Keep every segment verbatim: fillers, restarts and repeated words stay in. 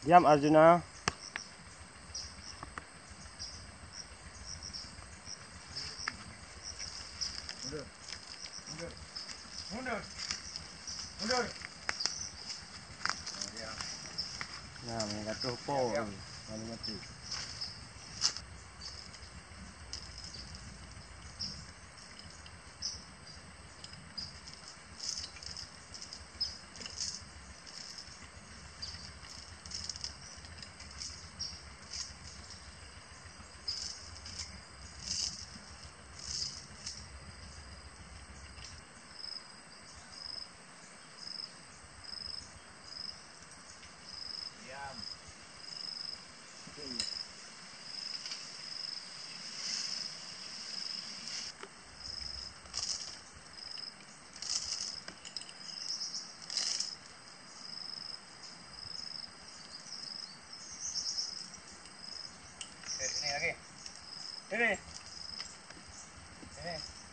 Diam Arjuna. Mundur. Mundur. Mundur. Mundur. Oh, diam. Nah, mengatur po. Lalu mati. Diam. Eh, sini lagi. Sini. Sini.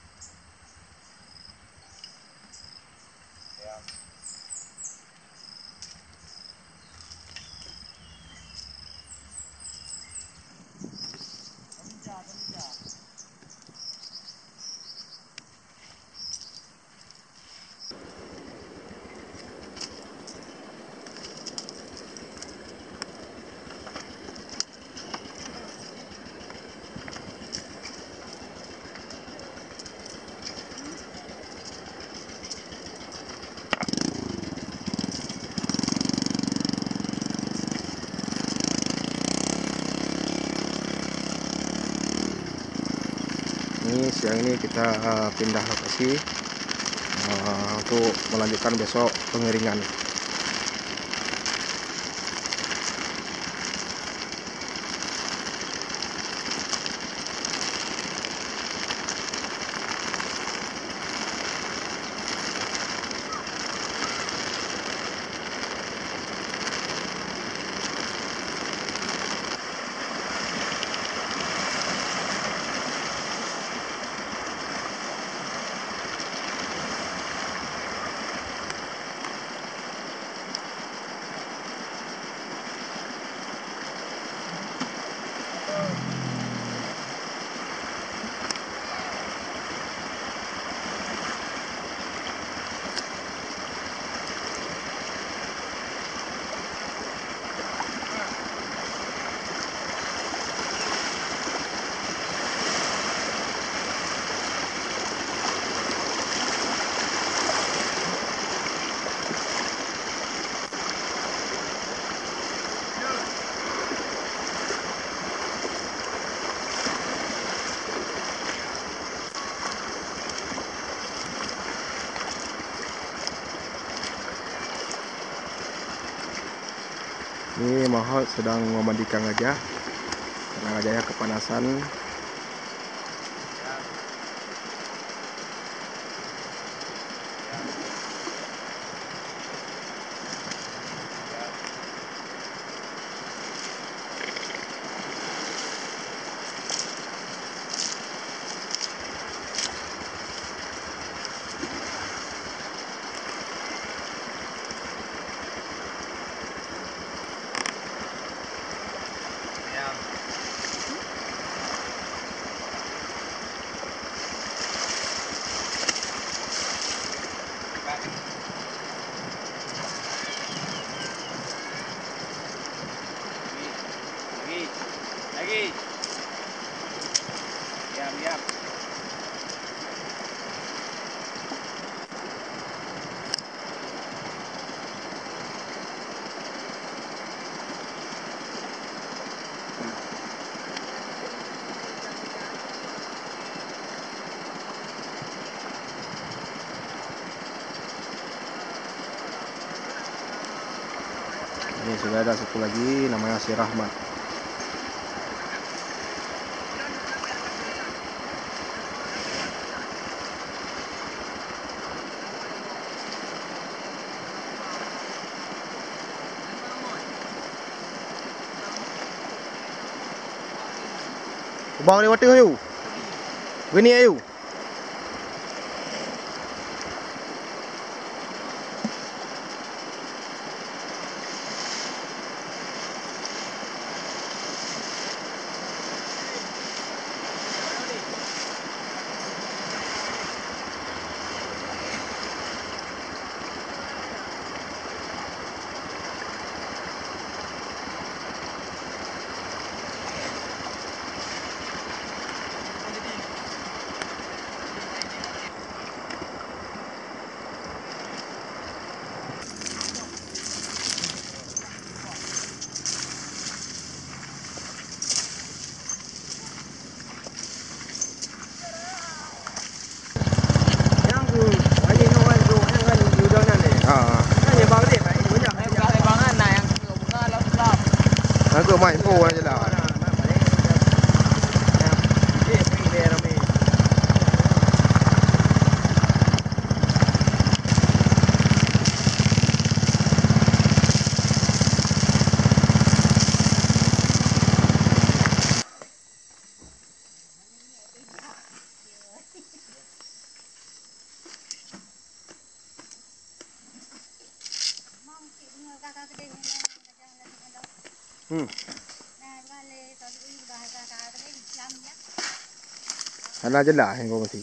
Diam. Kemeja, kemeja. Ini siang ini kita uh, pindah lokasi uh, untuk melanjutkan besok pengeringan. Ini Mahot sedang memandikan gajah karena gajahnya kepanasan. Diam. Lagi. Lagi. Diam, diam. Ini sudah ada satu lagi namanya si Rahmat. Bang ni water ayu. Ini ayu. Aku main po aja lah. Hmm. Sana je lah yang kau mesti.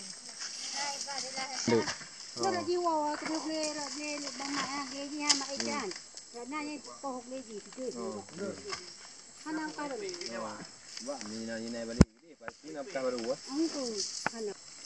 Dek. Nó là gì wow, cái hộp lê rồi lê bằng mạ lê gì ha mạ chan. Rồi nay có hộp lê gì thì chơi được. Hắn đang coi rồi. Wah, ni na ni na balik ni pasti nak buka baru ah. Angku, hắn.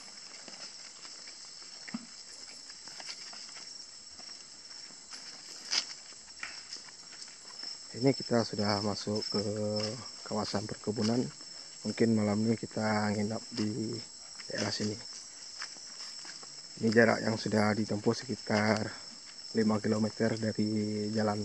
Ini kita sudah masuk ke kawasan perkebunan. Mungkin malam ini kita nginap di daerah sini. Ini jarak yang sudah ditempuh sekitar lima kilometer dari jalan.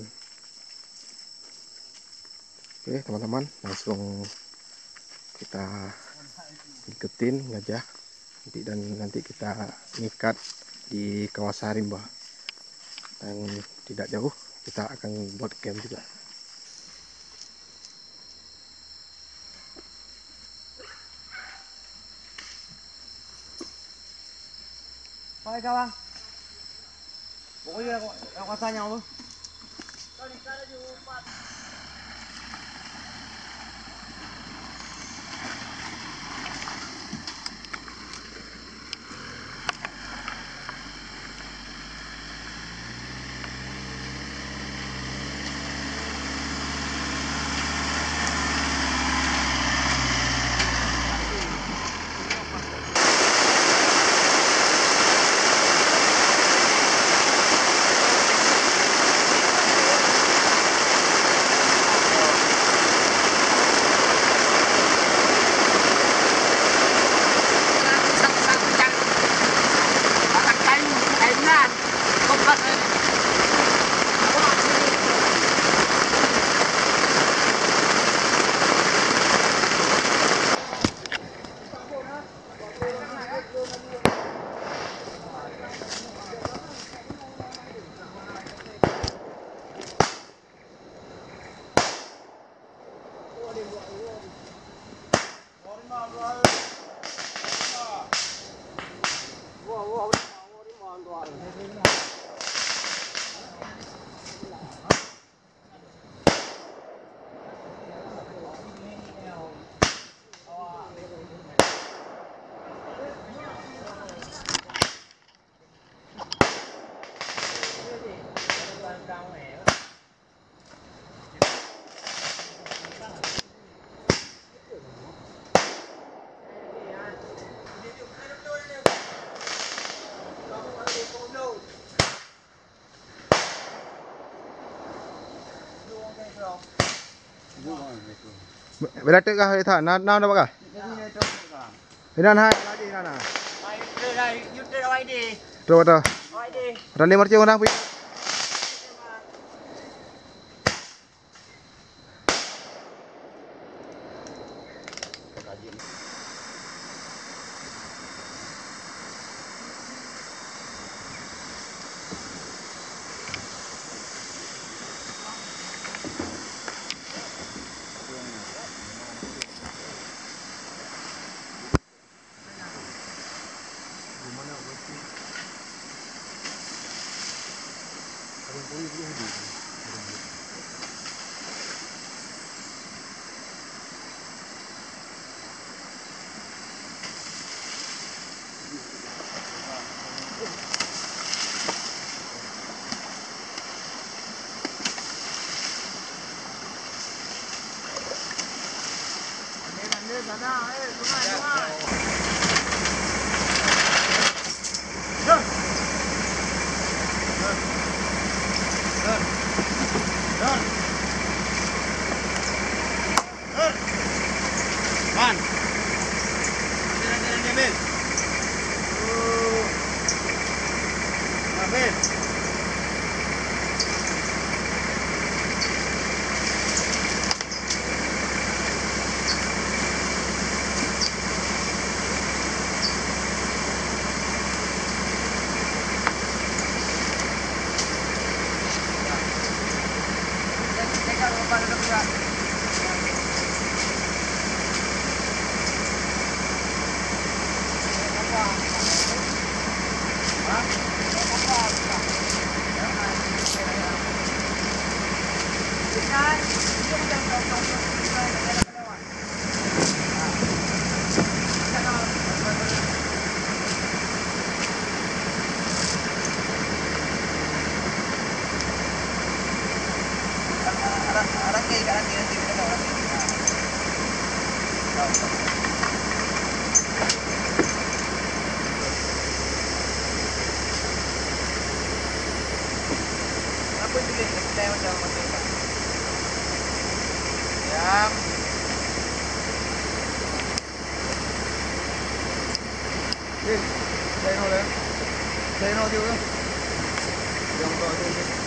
Oke teman-teman, langsung kita ikutin gajah nanti, dan nanti kita ngikat di kawasan rimba. Dan tidak jauh kita akan buat camp juga. Thôi kawan. Pokoknya kawasannya apa? Bila tek kah itu? Nah, nah, apa kah? Ini nah, lagi nah, nah. Đây đây, giúp đây đâu ai đi? Tuh, tuh. Ai đi? Rani marci orang pi. Man. Jalan jalan Jamil. Oh. Jamil. Diam. Đi, đây nó lên. Đây nó tiêu đó. Dòng rồi đi.